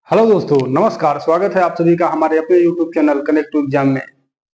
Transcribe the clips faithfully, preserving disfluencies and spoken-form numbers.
Hello दोस्तों, नमस्कार। स्वागत है आप सभी का हमारे अपने YouTube channel connect to exam में।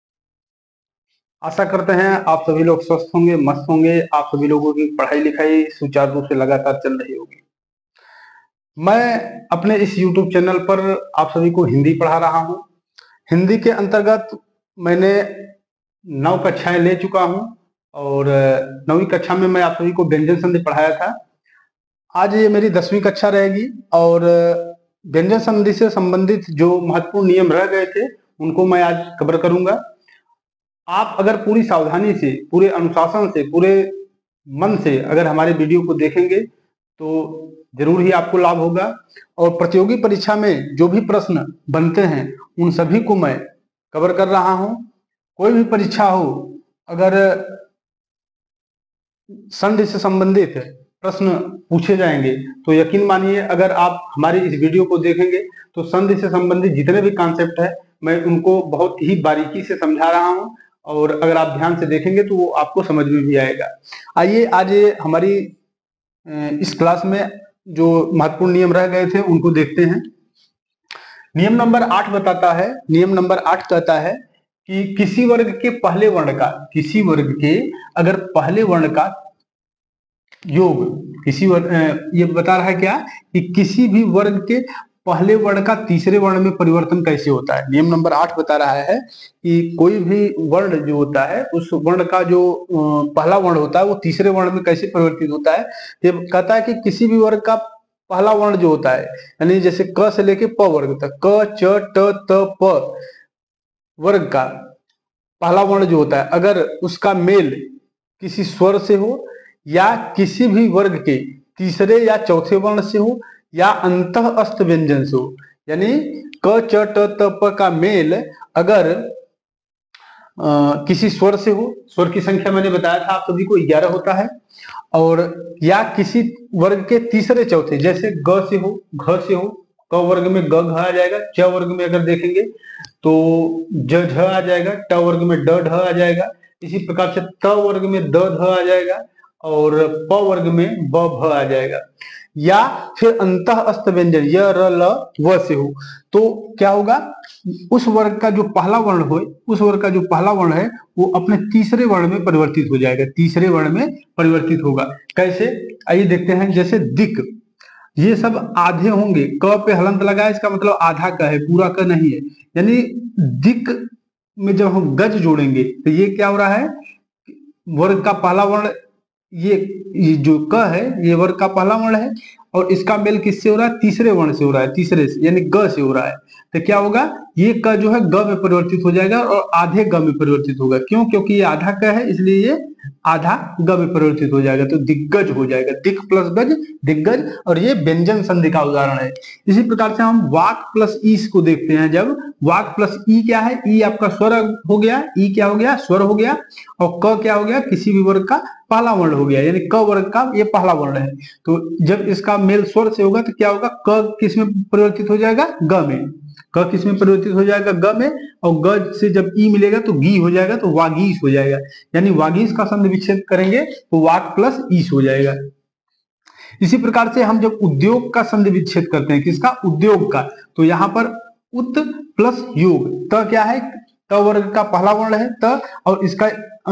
आशा करते हैं आप सभी लोग स्वस्थ होंगे, मस्त होंगे। आप सभी लोगों की पढ़ाई लिखाई सुचारू रूप से लगातार चल रही होगी। मैं अपने इस यूट्यूब चैनल पर आप सभी को हिंदी पढ़ा रहा हूं। हिंदी के अंतर्गत मैंने नौ कक्षाएं ले चुका हूं और नौवीं कक्षा में मैं आप सभी को व्यंजन संधि पढ़ाया था। आज ये मेरी दसवीं कक्षा रहेगी और व्यंजन संधि से संबंधित जो महत्वपूर्ण नियम रह गए थे उनको मैं आज कवर करूंगा। आप अगर पूरी सावधानी से, पूरे अनुशासन से, पूरे मन से अगर हमारे वीडियो को देखेंगे तो जरूर ही आपको लाभ होगा। और प्रतियोगी परीक्षा में जो भी प्रश्न बनते हैं उन सभी को मैं कवर कर रहा हूं। कोई भी परीक्षा हो, अगर संधि से संबंधित प्रश्न पूछे जाएंगे तो यकीन मानिए, अगर आप हमारी इस वीडियो को देखेंगे तो संधि से संबंधित जितने भी कॉन्सेप्ट है मैं उनको बहुत ही बारीकी से समझा रहा हूं और अगर आप ध्यान से देखेंगे तो वो आपको समझ में भी आएगा। आइए आज हमारी इस क्लास में जो महत्वपूर्ण नियम रह गए थे उनको देखते हैं। नियम नंबर आठ बताता है, नियम नंबर आठ कहता है कि किसी वर्ग के पहले वर्ण का, किसी वर्ग के अगर पहले वर्ण का योग, किसी वर्ग, ये बता रहा है क्या कि किसी भी वर्ग के पहले वर्ण का तीसरे वर्ण में परिवर्तन कैसे होता है। नियम नंबर आठ बता रहा है कि कोई भी वर्ण जो होता है उस वर्ण का जो पहला वर्ण होता है वो तीसरे वर्ण में कैसे परिवर्तित होता है। ये कहता है कि किसी भी वर्ग का पहला वर्ण जो होता है, यानी जैसे क से लेके प वर्ग तक, क च ट त प वर्ग का पहला वर्ण जो होता है अगर उसका मेल किसी स्वर से हो या किसी भी वर्ग के तीसरे या चौथे वर्ण से हो या अंतः अस्त व्यंजन से हो, यानी क च ट त प का मेल अगर आ, किसी स्वर से हो, स्वर की संख्या मैंने बताया था आप सभी को ग्यारह होता है, और या किसी वर्ग के तीसरे चौथे, जैसे ग से हो, घ से हो, क वर्ग में ग घ आ जाएगा, च वर्ग में अगर देखेंगे तो ज झ आ जाएगा, ट वर्ग में ड ढ आ जाएगा, इसी प्रकार से त वर्ग में द ध आ जाएगा और प वर्ग में ब भ आ जाएगा। या फिर अंतः अस्त व्यंजन य र ल व से हो तो क्या होगा, उस वर्ग का जो पहला वर्ण हो, उस वर्ग का जो पहला वर्ण है वो अपने तीसरे वर्ण में परिवर्तित हो जाएगा, तीसरे वर्ण में परिवर्तित होगा। कैसे, आइए देखते हैं। जैसे दिक, ये सब आधे होंगे, क पे हलंत लगा है, इसका मतलब आधा का है, पूरा का नहीं है। यानी दिक में जब हम गज जोड़ेंगे तो ये क्या हो रहा है, वर्ग का पहला वर्ण, ये, ये जो क है ये वर्ग का पहला वर्ण है और इसका मेल किससे हो रहा है, तीसरे वर्ण से हो रहा है, तीसरे से यानी ग से हो रहा है। तो क्या होगा, ये क जो है ग में परिवर्तित हो जाएगा और आधे ग में परिवर्तित होगा। क्यों? क्योंकि ये आधा क है इसलिए ये आधा ग में परिवर्तित हो जाएगा, तो दिग्गज हो जाएगा। दिक प्लस गज दिग्गज, और ये व्यंजन संधि का उदाहरण है। इसी प्रकार से हम वाक प्लस ईस को देखते हैं। जब वाक प्लस ई क्या है, ई आपका स्वर हो गया, ई क्या हो गया, स्वर हो गया, और क क्या हो गया, किसी भी वर्ग का पहला वर्ण हो गया, यानी क वर्ग का ये पहला वर्ण है। तो जब इसका मेल स्वर से होगा तो क्या होगा, क किस में परिवर्तित हो जाएगा, ग में। क किस में परिवर्तित हो जाएगा, ग में, और ग से जब ई मिलेगा तो गी हो जाएगा, तो वागीश हो जाएगा। यानी वागीश का संधि विच्छेद करेंगे तो वाक प्लस ईश हो जाएगा। इसी प्रकार से हम जब उद्योग का संधि विच्छेद करते हैं, किसका, उद्योग का, तो यहाँ पर उत प्लस योग, त क्या है, त वर्ग का पहला वर्ण है त, और इसका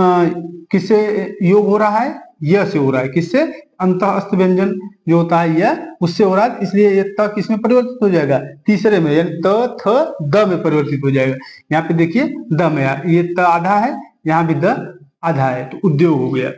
किससे योग हो रहा है, य से हो रहा है। किससे, अंतः अस्त व्यंजन जो होता है यह, उससे हो रहा है, इसलिए ये त किस में परिवर्तित हो जाएगा, तीसरे में, यानी त थ द में परिवर्तित हो जाएगा। यहाँ पे देखिए द में, ये त आधा है, यहाँ भी द आधा है, तो उद्योग हो गया।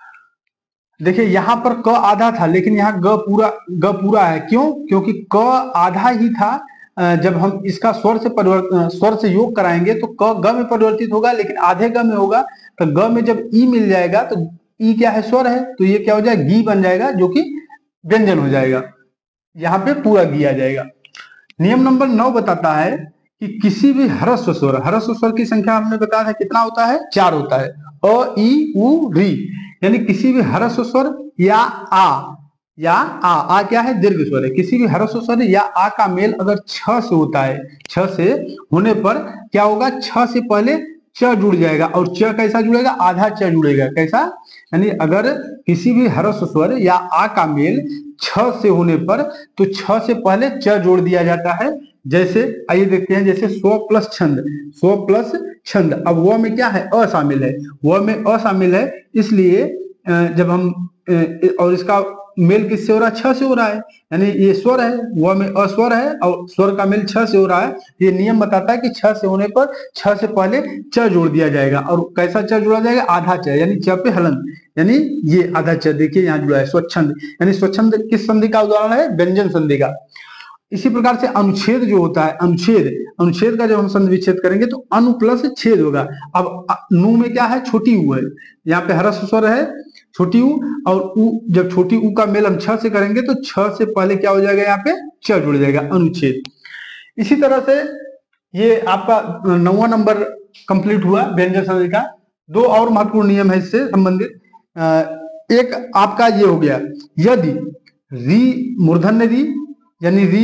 देखिए यहाँ पर क आधा था लेकिन यहाँ ग पूरा, ग पूरा है। क्यों? क्योंकि क आधा ही था। जब हम इसका स्वर से परिवर्तन, स्वर से योग कराएंगे तो क ग में परिवर्तित होगा, लेकिन आधे ग में होगा। तो ग में जब ई मिल जाएगा तो ई क्या है, स्वर है, तो ये क्या हो जाएगा, गी बन जाएगा, जो कि व्यंजन हो जाएगा। यहाँ पे पूरा गी आ जाएगा। नियम नंबर नौ बताता है कि किसी भी ह्रस्व स्वर, ह्रस्व स्वर की संख्या हमने बताया था कितना होता है, चार होता है। अ ई उ री, यानी किसी भी ह्रस्व स्वर या आ, या आ, आ क्या है, दीर्घ स्वर है। किसी भी ह्रस्व स्वर या आ का मेल अगर छ से होता है, छ से होने पर क्या होगा, छ से पहले च जुड़ जाएगा, और च कैसा जुड़ेगा, आधा च जुड़ेगा। कैसा, यानी अगर किसी भी ह्रस्व स्वर या आ का मेल छ से होने पर तो छ से पहले च जोड़ दिया जाता है। जैसे आइए देखते हैं, जैसे स्व प्लस छंद, स्व प्लस छंद, अब व में क्या है, अ शामिल है, व में अ शामिल है, इसलिए जब हम और इसका मेल किससे हो रहा है, छ से हो रहा है, यानी ये स्वर है, व में अस्वर है और स्वर का मेल छ से हो रहा है। ये नियम बताता है कि छ से होने पर छ से पहले च जोड़ दिया जाएगा। और कैसा च जोड़ा जाएगा, आधा च, यानी च पे हलन, यानी ये आधा च देखिए यहाँ जुड़ा है, स्वच्छंद, यानी स्वच्छंद किस संधि का उदाहरण है, व्यंजन संधि का। इसी प्रकार से अनुच्छेद जो होता है, अनुच्छेद, अनुच्छेद का जब हम संधि विच्छेद करेंगे तो अनु प्लस छेद होगा। अब नु में क्या है, छोटी ऊ है, यहाँ पे हरस स्वर है, छोटी ऊ, और ऊ, जब छोटी ऊ का मेल हम छ से करेंगे तो छ से पहले क्या हो जाएगा, यहाँ पे च जुड़ जाएगा, अनुच्छेद। इसी तरह से ये आपका नौवां नंबर कंप्लीट हुआ व्यंजन संधि का। दो और महत्वपूर्ण नियम है इससे संबंधित। एक आपका ये हो गया, यदि री मूर्धन्य री, यानी री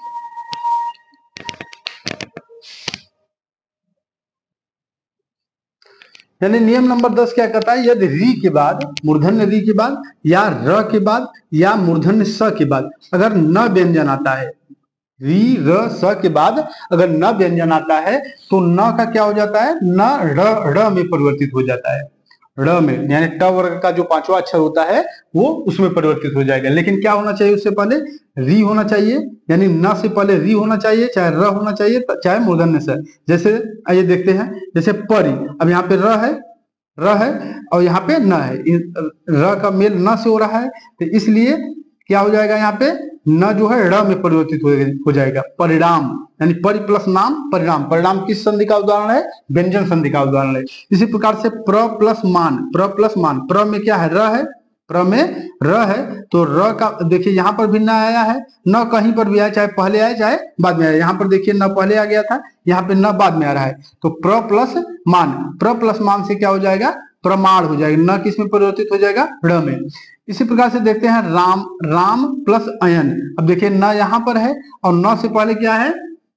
यानी नियम नंबर दस क्या कहता है, यदि री के बाद, मूर्धन्य री के बाद या र के बाद या मूर्धन्य स के बाद अगर न व्यंजन आता है, री र स के बाद अगर न व्यंजन आता है तो न का क्या हो जाता है, न र ड़ में परिवर्तित हो जाता है, ड़ में, यानी ट वर्ग का जो पांचवा अक्षर होता है वो उसमें परिवर्तित हो जाएगा। लेकिन क्या होना चाहिए, उससे पहले री होना चाहिए, यानी न से पहले री होना चाहिए, चाहे र होना चाहिए, चाहे मूर्धन्य स। जैसे आइए देखते हैं, जैसे परी, अब यहाँ पे र है, र है और यहाँ पे न है, र का मेल न से हो रहा है, तो इसलिए क्या हो जाएगा, यहाँ पे न जो है ड़ में परिवर्तित हो जाएगा। परिणाम, यानी परि प्लस नाम, परिणाम, परिणाम किस संधि का उदाहरण है, व्यंजन संधि का उदाहरण है। इसी प्रकार से प्र प्लस मान, प्र प्लस मान, प्र में क्या है, र है, प्र में र है, तो र का देखिए यहाँ पर भी न आया है, न कहीं पर भी आया, चाहे पहले आए चाहे बाद में आए, यहाँ पर देखिए न पहले आ गया था, यहाँ पे न बाद में आ रहा है, तो प्र प्लस मान, प्र प्लस मान से क्या हो जाएगा, प्रमाण हो जाएगा, न किस में परिवर्तित हो जाएगा, ड़ में। इसी प्रकार से देखते हैं राम, राम प्लस अयन, अब देखिए न यहाँ पर है और न से पहले क्या है,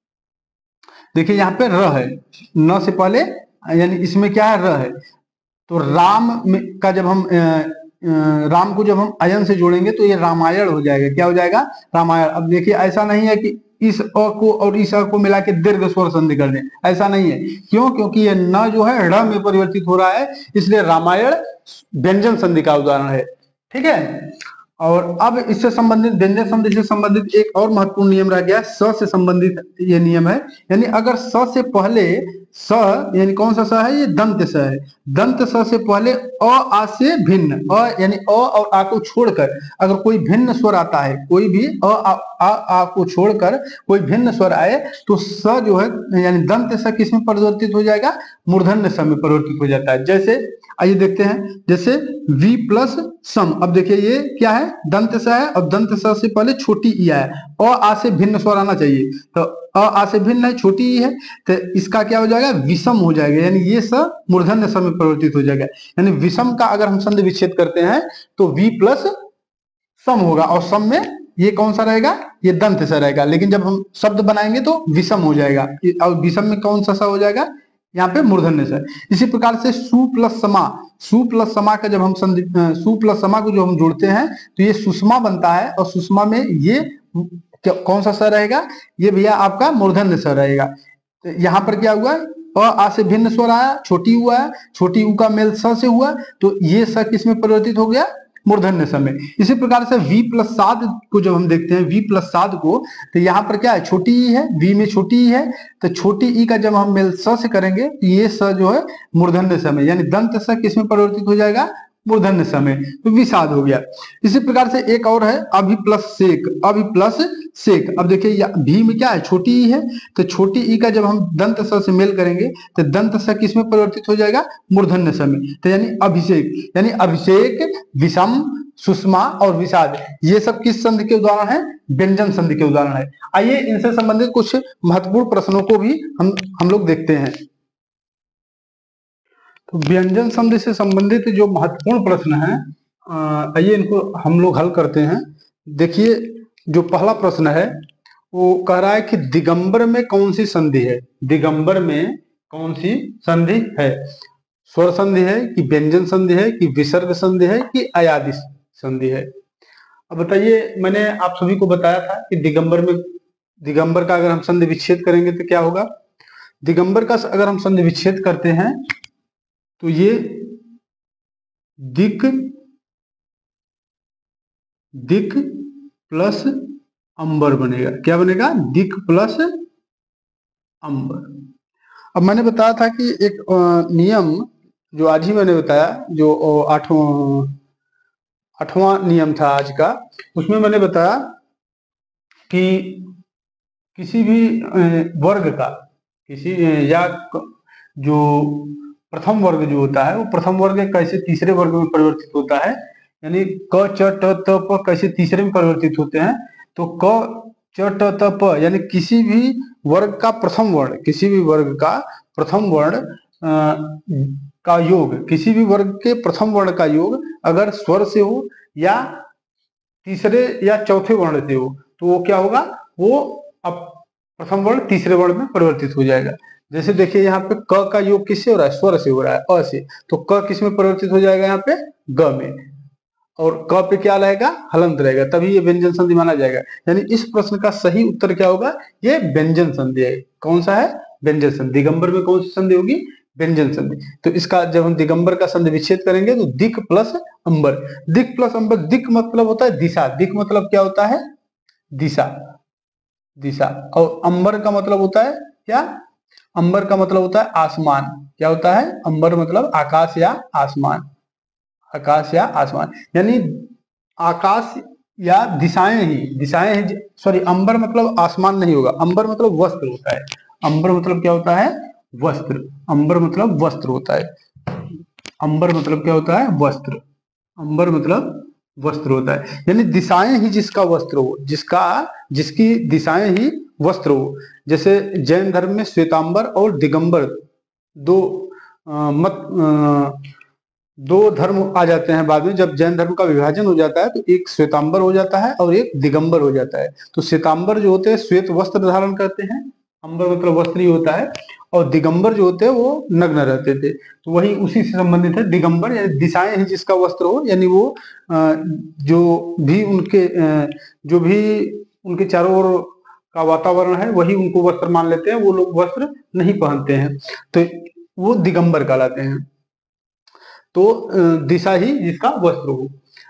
देखिए यहाँ पे र है, न से पहले, यानी इसमें क्या है, र है, तो राम में का जब हम राम को जब हम अयन से जोड़ेंगे तो ये रामायण हो जाएगा, क्या हो जाएगा, रामायण। अब देखिए ऐसा नहीं है कि इस अ को और इस अ को मिला के दीर्घ स्वर संधि कर दें, ऐसा नहीं है, क्यों, क्योंकि ये न जो है ड़ में परिवर्तित हो रहा है, इसलिए रामायण व्यंजन संधि का उदाहरण है, ठीक है। और अब इससे संबंधित, व्यंजन संधि से संबंधित एक और महत्वपूर्ण नियम रह गया, स से संबंधित ये नियम है, यानी अगर स से पहले स, यानी कौन सा स है, ये दंत स है, दंत स से पहले अ आ से भिन्न, अ यानी अ और आ को छोड़कर अगर कोई भिन्न स्वर आता है, कोई भी अ आ, आ, आ को छोड़कर कोई भिन्न स्वर आए तो स जो है, यानी दंत स किस में परिवर्तित हो जाएगा, मूर्धन्य स में परिवर्तित हो जाता है। जैसे आइए देखते हैं, जैसे वी प्लस सम, अब देखिए ये क्या है, दंत स है और दंत स से पहले छोटी ई है, अ आ से भिन्न स्वर आना चाहिए, तो अ आ से भिन्न है, छोटी ई है, तो इसका क्या हो जाएगा, विषम हो जाएगा, यानी ये स मूर्धन्य स में परिवर्तित हो जाएगा। यानी विषम का अगर हम संधि विच्छेद करते हैं तो वी प्लस सम होगा और सम में ये कौन सा रहेगा, ये दंत स रहेगा, लेकिन जब हम शब्द बनाएंगे तो विषम हो जाएगा, और विषम में कौन सा सा हो जाएगा, यहाँ पे मूर्धन्य स। इसी प्रकार से सु प्लस समा, सु प्लस समा का जब हम संधि, सु प्लस समा को जो हम जोड़ते हैं तो ये सुषमा बनता है, और सुषमा में ये कौन सा स रहेगा, ये भैया आपका मूर्धन्य स रहेगा। तो यहाँ पर क्या हुआ, अ आ से भिन्न स्वर आया, छोटी ऊ आया, छोटी ऊ का मेल स से हुआ, तो ये स किस में परिवर्तित हो गया, मूर्धन्य स में। इसी प्रकार से वी प्लस साध को जब हम देखते हैं, वी प्लस साध को, तो यहाँ पर क्या है, छोटी ई है, वी में छोटी ई है, तो छोटी ई का जब हम मेल स से करेंगे तो ये स जो है मूर्धन्य स में, यानी दंत स किस में परिवर्तित हो जाएगा, मूर्धन्य स में, तो विषाद हो गया। इसी प्रकार से एक और है अभि प्लस सेक, अभि प्लस सेक, अब देखिए भी में क्या है, छोटी ई है, तो छोटी ई का जब हम दंत स से मेल करेंगे तो दंत स किस में परिवर्तित हो जाएगा, मूर्धन्य स में, तो यानी अभिषेक, यानी अभिषेक, विषम, सुषमा और विषाद, ये सब किस संधि के उदाहरण है, व्यंजन संधि के उदाहरण है। आइए इनसे संबंधित कुछ महत्वपूर्ण प्रश्नों को भी हम हम लोग देखते हैं। तो व्यंजन संधि से संबंधित जो महत्वपूर्ण प्रश्न है, आइए इनको हम लोग हल करते हैं। देखिए जो पहला प्रश्न है वो कह रहा है कि दिगंबर में कौन सी संधि है, दिगंबर में कौन सी संधि है, स्वर संधि है कि व्यंजन संधि है कि विसर्ग संधि है कि अयादि संधि है। अब बताइए, मैंने आप सभी को बताया था कि दिगंबर में, दिगंबर का अगर हम संधि विच्छेद करेंगे तो क्या होगा। दिगंबर का अगर हम संधि विच्छेद करते हैं तो ये दिक दिक प्लस अंबर बनेगा। क्या बनेगा? दिक प्लस अंबर। अब मैंने बताया था कि एक अ, नियम जो आज ही मैंने बताया, जो अ, आठवां आठवां नियम था आज का, उसमें मैंने बताया कि किसी भी अ, वर्ग का, किसी अ, या क- जो प्रथम वर्ग जो होता है वो प्रथम वर्ग कैसे तीसरे वर्ग में परिवर्तित होता है, यानी क च ट त प कैसे तीसरे में परिवर्तित होते हैं। तो क च ट त प यानी किसी भी वर्ग का प्रथम वर्ण, किसी भी वर्ग का प्रथम वर्ण अ, का योग, किसी भी वर्ग के प्रथम वर्ण का योग अगर स्वर से हो या तीसरे या चौथे वर्ण से हो तो वो क्या होगा, वो अब प्रथम वर्ण तीसरे वर्ण में परिवर्तित हो जाएगा। जैसे देखिए यहाँ पे क का योग किससे हो रहा है? स्वर से हो रहा है, अ से। तो क किस में परिवर्तित हो जाएगा? यहाँ पे ग में। और क पे क्या रहेगा? हलंत रहेगा, तभी ये व्यंजन संधि माना जाएगा। यानी इस प्रश्न का सही उत्तर क्या होगा? ये व्यंजन संधि है। कौन सा है? व्यंजन संधि। दिगंबर में कौन सी संधि होगी? व्यंजन संधि। तो इसका जब हम दिगंबर का संधि विच्छेद करेंगे तो दिक प्लस अंबर। दिक प्लस अंबर, दिक मतलब होता है दिशा, दिक मतलब क्या होता है? दिशा, दिशा। और अंबर का मतलब होता है क्या? अंबर का मतलब होता है आसमान। क्या होता है? अंबर मतलब आकाश या आसमान, आकाश या आसमान। यानी आकाश या दिशाएं ही, दिशाएं ही, सॉरी, अंबर मतलब आसमान नहीं होगा, अंबर मतलब वस्त्र होता है। अंबर मतलब क्या होता है? वस्त्र। अंबर मतलब वस्त्र होता है। अंबर मतलब क्या होता है? वस्त्र। अंबर मतलब वस्त्र होता है, यानी दिशाएं ही जिसका वस्त्र हो, जिसका जिसकी दिशाएं ही वस्त्र हो। जैसे जैन धर्म में श्वेतांबर और दिगंबर दो अ, मत अ, दो धर्म आ जाते हैं बाद में। जब जैन धर्म का विभाजन हो जाता है तो एक श्वेतांबर हो जाता है और एक दिगंबर हो जाता है। तो श्वेतांबर जो होते हैं श्वेत वस्त्र धारण करते हैं, अंबर मतलब वस्त्र ही होता है। और दिगंबर जो होते हैं वो नग्न रहते थे। तो वही उसी से संबंधित है दिगंबर, यानी दिशाएं ही जिसका वस्त्र हो, यानी वो अ, जो भी उनके अ, जो भी उनके चारों ओर का वातावरण है वही उनको वस्त्र मान लेते हैं, वो लोग वस्त्र नहीं पहनते हैं, तो वो दिगंबर कहलाते हैं। तो अ, दिशा ही जिसका वस्त्र हो।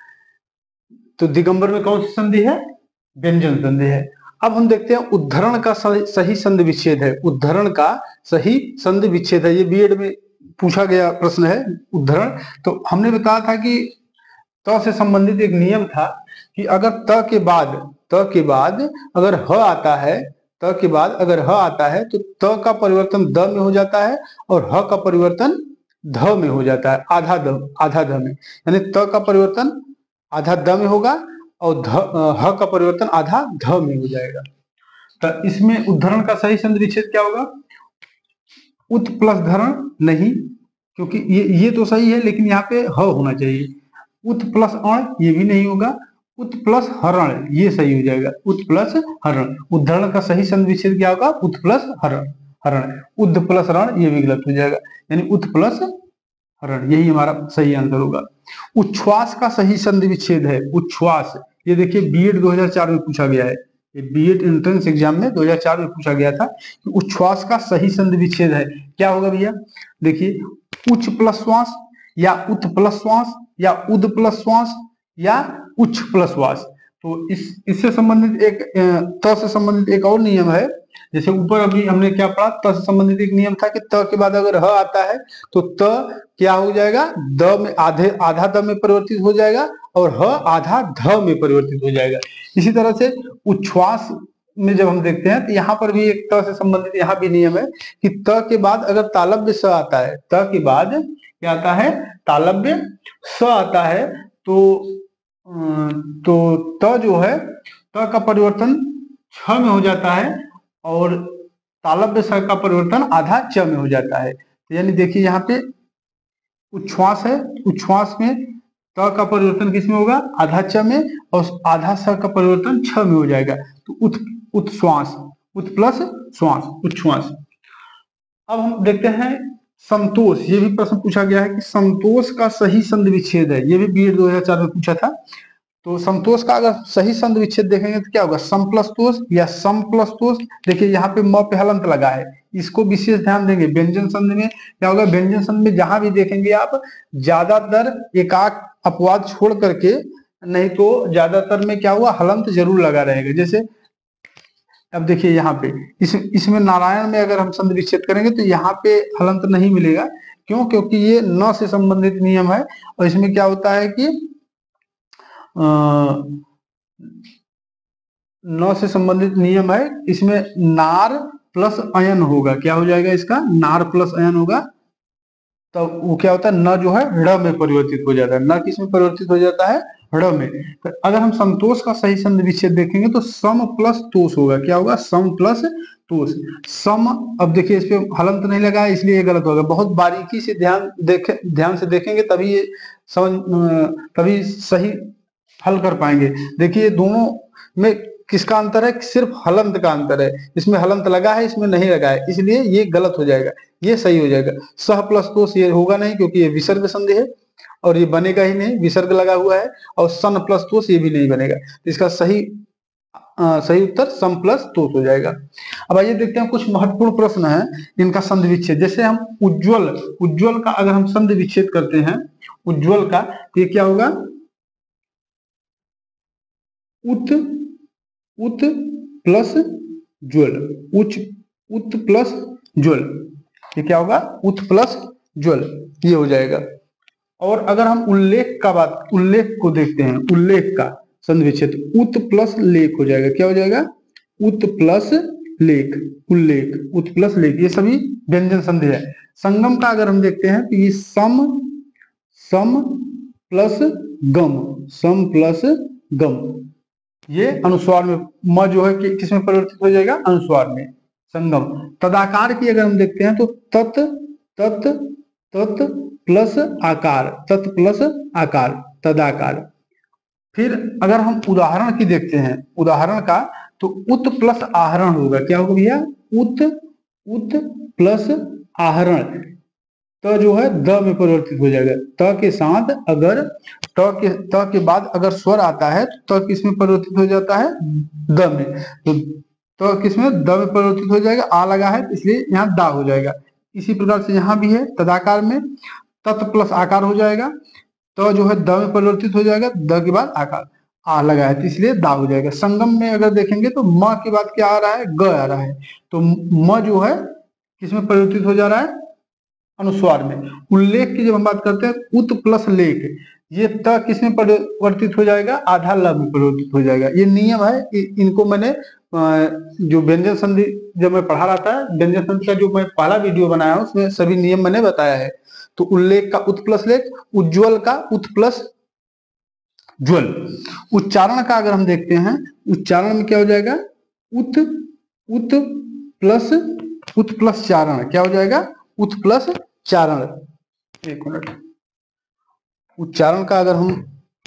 तो दिगंबर में कौन सी संधि है? व्यंजन संधि है। अब हम देखते हैं उद्धरण का सही, सही संधि विच्छेद है। उद्धरण का सही संधि विच्छेद है, ये बीएड में पूछा गया प्रश्न है, उद्धरण। तो हमने बताया था कि त से संबंधित एक नियम था कि अगर त के बाद त के बाद अगर ह आता है, त के बाद अगर ह आता है तो त का परिवर्तन द में हो जाता है और ह का परिवर्तन ध में हो जाता है, आधा द आधा ध में। यानी त का परिवर्तन आधा द में होगा और ध ह का परिवर्तन आधा ध में हो जाएगा। तो इसमें उद्धरण का सही संधि विच्छेद क्या होगा? उत प्लस धरण नहीं, क्योंकि ये ये तो सही है लेकिन यहाँ पे ह होना चाहिए। उत प्लस अण ये भी नहीं होगा। उत प्लस हरण ये सही हो जाएगा, उत प्लस हरण। उद्धरण का सही संधि विच्छेद क्या होगा? उत प्लस हरण, हरण। उद्ध प्लस रण ये भी गलत हो जाएगा, यानी उत प्लस हरण, यही हमारा सही आंसर होगा। उच्छ्वास का सही संधि विच्छेद है। उच्छ्वास, ये देखिए बीएड दो हज़ार चार में पूछा गया है, ये बीएड एंट्रेंस एग्जाम में दो हज़ार चार में पूछा गया था कि उच्छ्वास का सही संधि विच्छेद है, क्या होगा भैया? देखिए, उच्च प्लस श्वास या उत प्लस श्वास या उद प्लस श्वास या उच्च प्लस श्वास। तो इस इससे संबंधित एक त से संबंधित एक और नियम है। जैसे ऊपर अभी हमने क्या पढ़ा, त से संबंधित एक नियम था कि त के बाद अगर ह आता है तो त क्या हो जाएगा? द में आधे आधा द में परिवर्तित हो जाएगा और ह आधा ध में परिवर्तित हो जाएगा। इसी तरह से उच्छ्वास में जब हम देखते हैं तो यहाँ पर भी एक त से संबंधित यहाँ भी नियम है कि त के बाद अगर तालव्य स आता है, त के बाद क्या आता है? तालव्य स आता है, तो तो त जो है, त का परिवर्तन छ में हो जाता है और तालव्य स का परिवर्तन आधा च में हो जाता है। तो यानी देखिए यहाँ पे उच्छ्वास है, उच्छ्वास में त का परिवर्तन किस में होगा? आधा च में, और आधा स का परिवर्तन छ में हो जाएगा। तो उत उत्श्वास, उत प्लस श्वास, उच्छ्वास। अब हम देखते हैं संतोष, ये भी प्रश्न पूछा गया है कि संतोष का सही संधि विच्छेद है, ये भी बीएड दो हज़ार चार में पूछा था। तो समतोष का अगर सही संधि विच्छेद देखेंगे तो क्या होगा, सम प्लस तोष या सम प्लस तोष। देखिए यहाँ पे म पे हलंत लगा है, इसको विशेष ध्यान देंगे। व्यंजन संधि में क्या होगा, व्यंजन संधि में जहां भी देखेंगे आप ज्यादातर एकाक अपवाद छोड़ करके, नहीं तो ज्यादातर में क्या हुआ, हलंत जरूर लगा रहेगा। जैसे अब देखिए यहाँ पे इस इसमें नारायण में अगर हम संधि विच्छेद करेंगे तो यहाँ पे हलंत नहीं मिलेगा। क्यों, क्योंकि ये न से संबंधित नियम है, और इसमें क्या होता है कि न से संबंधित नियम है, इसमें नार प्लस अयन होगा। क्या हो जाएगा इसका, नार प्लस अयन होगा। तो वो क्या होता है, न जो है ड़ में परिवर्तित हो जाता है। न किस में परिवर्तित हो जाता है, ड़ में। तो अगर हम संतोष का सही संधि विच्छेद देखेंगे तो सम प्लस तोष होगा। क्या होगा, सम प्लस तोष। सम, अब देखिए इस पे हलंत नहीं लगा है इसलिए ये गलत होगा। बहुत बारीकी से ध्यान देखे ध्यान से देखेंगे तभी ये समझ तभी सही हल कर पाएंगे। देखिए दोनों में किसका अंतर है, सिर्फ हलंत का अंतर है। इसमें हलंत लगा है, इसमें नहीं लगा है, इसलिए ये गलत हो जाएगा, ये सही हो जाएगा। सह प्लस तोष ये होगा नहीं, क्योंकि ये विसर्ग संधि है और ये बनेगा ही नहीं, विसर्ग लगा हुआ है। और सन प्लस तोष ये भी नहीं बनेगा। तो इसका सही आ, सही उत्तर सम प्लस तोष हो जाएगा। अब आइए देखते हैं कुछ महत्वपूर्ण प्रश्न है इनका संधि विच्छेद। जैसे हम उज्ज्वल उज्ज्वल का अगर हम संधि विच्छेद करते हैं उज्ज्वल का, तो ये क्या होगा, उत उत प्लस ज्वल, उच्च उत प्लस ज्वल। ये क्या होगा, उत प्लस ज्वल, ये हो जाएगा। और अगर हम उल्लेख का बात उल्लेख को देखते हैं, उल्लेख का संधि विच्छेद उत प्लस लेख हो जाएगा। क्या हो जाएगा, उत प्लस लेख, उल्लेख, उत प्लस लेख, ये सभी व्यंजन संधि है। संगम का अगर हम देखते हैं तो ये सम सम प्लस गम, सम प्लस गम, ये अनुस्वार में, म जो है कि किसमें परिवर्तित हो जाएगा, अनुस्वार में, संगम। तदाकार की अगर हम देखते हैं तो तत् तत् तत् प्लस आकार, तत् प्लस आकार, तदाकार। फिर अगर हम उदाहरण की देखते हैं, उदाहरण का, तो उत प्लस आहरण होगा। क्या होगा भैया, उत उत प्लस आहरण, त जो है द में परिवर्तित हो जाएगा। त के साथ अगर त के त के बाद अगर स्वर आता है तो त किस में परिवर्तित हो जाता है, द में। तो त किस में, द में परिवर्तित हो जाएगा। आ लगा है इसलिए यहाँ दा हो जाएगा। इसी प्रकार से यहाँ भी है, तदाकार में तत् प्लस आकार हो जाएगा। तो जो है द में परिवर्तित हो जाएगा, द के बाद आकार, आ लगा है तो इसलिए दा हो जाएगा। संगम में अगर देखेंगे तो म के बाद क्या आ रहा है, ग आ रहा है। तो म जो है किसमें परिवर्तित हो जा रहा है, अनुस्वार में। उल्लेख की जब हम बात करते हैं, उत प्लस लेख, ये त किसमें परिवर्तित हो जाएगा, आधा ल में परिवर्तित हो जाएगा। ये नियम है, इनको मैंने जो व्यंजन संधि जब मैं पढ़ा रहा था, व्यंजन संधि का जो मैं पहला वीडियो बनाया हूं उसमें सभी नियम मैंने बताया है। तो उल्लेख का उत प्लस लेख, उज्ज्वल का उत प्लस ज्वल। उच्चारण का अगर हम देखते हैं, उच्चारण में क्या हो जाएगा, उत उत प्लस उत प्लस चारण, क्या हो जाएगा, उत प्लस चारण। एक मिनट, उच्चारण का अगर हम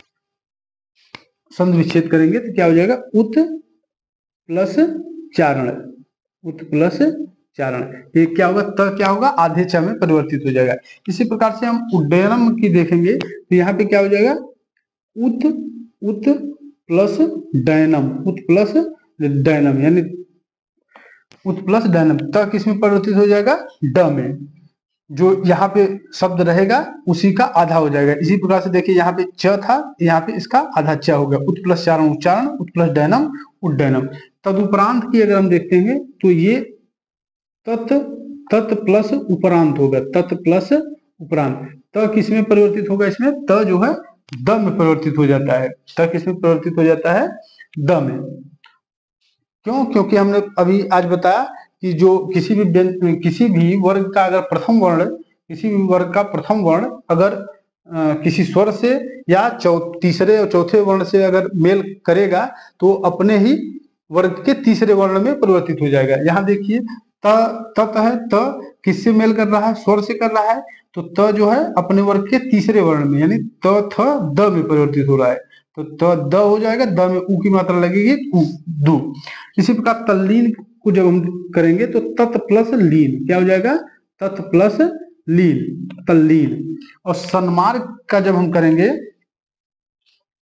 संधि विच्छेद करेंगे तो क्या हो जाएगा, उत प्लस चारण, उत प्लस चारण। ये क्या होगा, त क्या होगा, आधे च में परिवर्तित हो जाएगा। इसी प्रकार से हम उड्डयनम की देखेंगे तो यहाँ पे क्या हो जाएगा, उत उत प्लस डयनम, उत प्लस डयनम, यानी उत प्लस डयनम। त किस में परिवर्तित हो जाएगा, ड में। जो यहाँ पे शब्द रहेगा उसी का आधा हो जाएगा। इसी प्रकार से देखिए यहाँ पे च था, यहाँ पे इसका आधा च हो गया। उत प्लस चारण उच्चारण, उत प्लस डयनम उड्डयनम। तदुपरांत की अगर हम देखते हैं तो ये तत् तत् प्लस उपरांत होगा, तत् प्लस उपरांत। त किस में परिवर्तित होगा, इसमें त जो है द में परिवर्तित हो जाता है। त किस में परिवर्तित हो जाता है, द में। क्यों, क्योंकि हमने अभी आज बताया कि जो किसी भी किसी भी वर्ग का अगर प्रथम वर्ण, किसी भी वर्ग का प्रथम वर्ण अगर आ, किसी स्वर से या चौ तीसरे और चौथे वर्ण से अगर मेल करेगा तो अपने ही वर्ग के तीसरे वर्ण में परिवर्तित हो जाएगा। यहाँ देखिए त तत है, त किससे मेल कर रहा है, स्वर से कर रहा है। तो त जो है अपने वर्ग के तीसरे वर्ण में, यानी त थ द में परिवर्तित हो रहा है। तो त द हो जाएगा, द में उ की मात्रा लगेगी उ, दु। इसी प्रकार तल्लीन को जब हम करेंगे तो तत् प्लस लीन, क्या हो जाएगा, तत् प्लस लीन, तल्लीन। और सन्मार्ग का जब हम करेंगे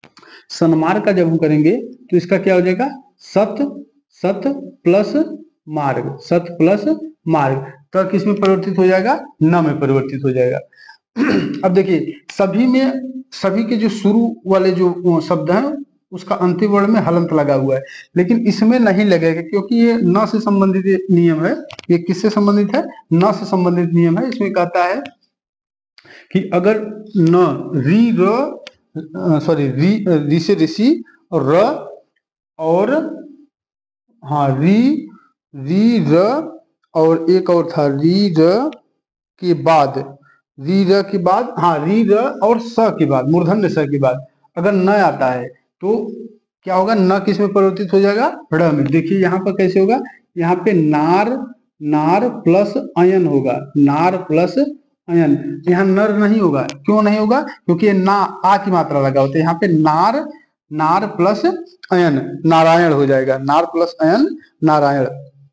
सन्मार्ग का जब हम करेंगे तो इसका क्या हो जाएगा, सत सत प्लस मार्ग, सत प्लस मार्ग, तो किस में परिवर्तित हो जाएगा, न में परिवर्तित हो जाएगा। अब देखिए सभी में, सभी के जो शुरू वाले जो शब्द हैं उसका अंतिम वर्ण में हलंत लगा हुआ है, लेकिन इसमें नहीं लगेगा क्योंकि ये न से संबंधित नियम है। ये किससे संबंधित है, न से संबंधित नियम है। इसमें कहता है कि अगर न, री र सॉरी री री से ऋषि और र और हाँ री री र और एक और था री र के बाद, री र के बाद हाँ री र और स के बाद, मूर्धन्य स के बाद अगर न आता है तो क्या होगा, न किस में परिवर्तित हो जाएगा, ड़ में। देखिए यहाँ पर कैसे होगा, यहाँ पे नार, नार प्लस अयन होगा, नार प्लस अयन, यहाँ नर नहीं होगा। क्यों नहीं होगा, क्योंकि ये ना आ की मात्रा लगा होता है। यहाँ पे नार, नार प्लस अयन नारायण हो जाएगा, नार प्लस अयन नारायण,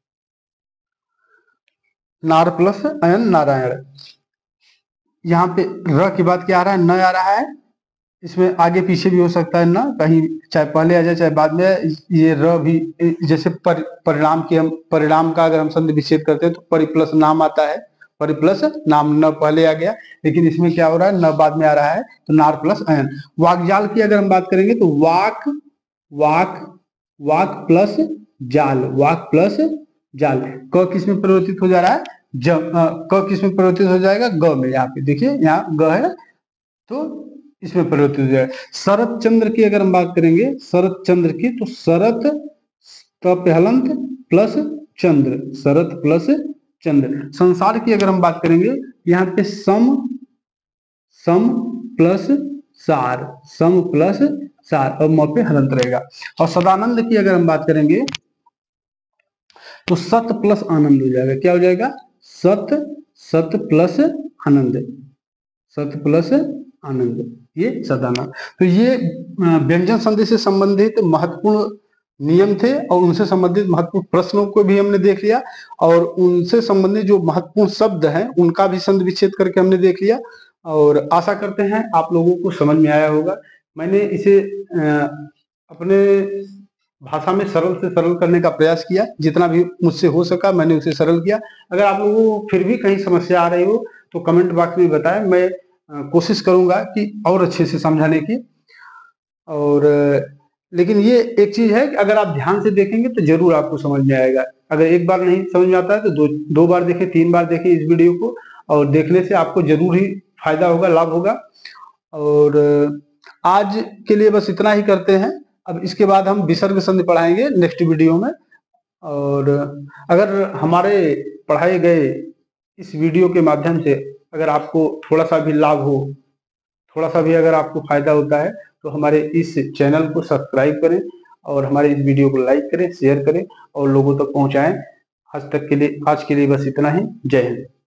नार प्लस अयन नारायण। यहाँ पे र के बाद क्या आ रहा है, न आ रहा है। इसमें आगे पीछे भी हो सकता है ना, कहीं चाहे पहले आ जाए चाहे बाद में। ये र भी जैसे पर, परिणाम की हम परिणाम का अगर हम संधि विच्छेद करते हैं तो परि प्लस नाम आता है, परि प्लस नाम, न पहले आ गया, लेकिन इसमें क्या हो रहा है, न बाद में आ रहा है, तो नार प्लस अयन। वाकजाल की अगर हम बात करेंगे तो वाक, वाक, वाक प्लस जाल, वाक प्लस जाल। क किस में परिवर्तित हो जा रहा है, ज, क किस में परिवर्तित हो जाएगा, ग में। यहाँ पे देखिए यहाँ ग है तो इसमें परिवर्तित हो जाएगा। शरत चंद्र की अगर हम बात करेंगे, शरत चंद्र की, तो शरत हलंत प्लस चंद्र, शरत प्लस चंद्र। संसार की अगर हम बात करेंगे, यहाँ पे सम, सम प्लस सार, सम प्लस सार और म पे हलंत रहेगा। और सदानंद की अगर हम बात करेंगे तो सत प्लस आनंद हो जाएगा। क्या हो जाएगा, सत, सत प्लस आनंद, सत प्लस आनंद, ये सदानंद। तो ये व्यंजन संधि से संबंधित महत्वपूर्ण नियम थे और उनसे संबंधित महत्वपूर्ण प्रश्नों को भी हमने देख लिया, और उनसे संबंधित जो महत्वपूर्ण शब्द हैं उनका भी संधि विच्छेद करके हमने देख लिया। और आशा करते हैं आप लोगों को समझ में आया होगा। मैंने इसे अपने भाषा में सरल से सरल करने का प्रयास किया, जितना भी मुझसे हो सका मैंने उसे सरल किया। अगर आप लोगों को फिर भी कहीं समस्या आ रही हो तो कमेंट बॉक्स में बताएं, मैं कोशिश करूंगा कि और अच्छे से समझाने की। और लेकिन ये एक चीज है कि अगर आप ध्यान से देखेंगे तो जरूर आपको समझ में आएगा। अगर एक बार नहीं समझ में आता है तो दो दो बार देखें, तीन बार देखें इस वीडियो को, और देखने से आपको जरूर ही फायदा होगा, लाभ होगा। और आज के लिए बस इतना ही करते हैं। अब इसके बाद हम विसर्ग संधि पढ़ाएंगे नेक्स्ट वीडियो में। और अगर हमारे पढ़ाए गए इस वीडियो के माध्यम से अगर आपको थोड़ा सा भी लाभ हो, थोड़ा सा भी अगर आपको फायदा होता है तो हमारे इस चैनल को सब्सक्राइब करें और हमारे इस वीडियो को लाइक करें, शेयर करें और लोगों तक पहुंचाएं। आज तक के लिए, आज के लिए बस इतना ही। जय हिंद।